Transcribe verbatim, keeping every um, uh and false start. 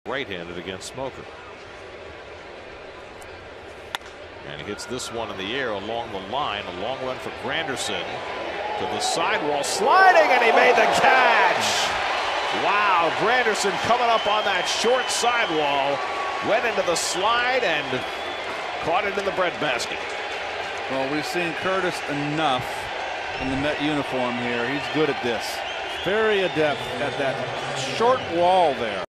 Right-handed against Smoker. And he hits this one in the air along the line. A long run for Granderson to the sidewall, sliding, and he made the catch. Wow, Granderson coming up on that short sidewall, went into the slide and caught it in the breadbasket. Well, we've seen Curtis enough in the Met uniform here. He's good at this. Very adept at that short wall there.